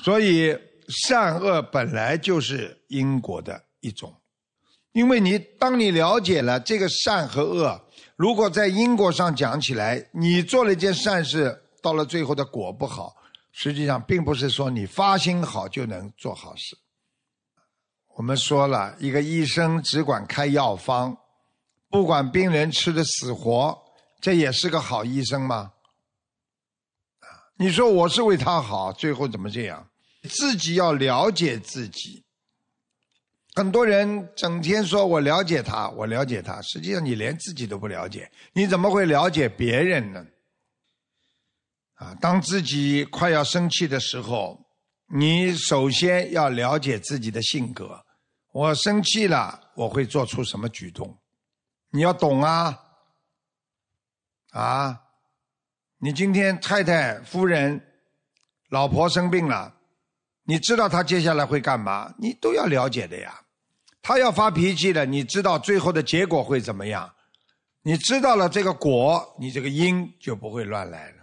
所以善恶本来就是因果的一种，因为当你了解了这个善和恶，如果在因果上讲起来，你做了一件善事，到了最后的果不好，实际上并不是说你发心好就能做好事。我们说了，一个医生只管开药方，不管病人吃的死活，这也是个好医生吗？你说我是为他好，最后怎么这样？自己要了解自己。很多人整天说我了解他，我了解他，实际上你连自己都不了解，你怎么会了解别人呢？当自己快要生气的时候，你首先要了解自己的性格，我生气了我会做出什么举动，你要懂啊。你今天太太、夫人、老婆生病了，你知道她接下来会干嘛，你都要了解的呀。她要发脾气了，你知道最后的结果会怎么样，你知道了这个果，你这个因就不会乱来了。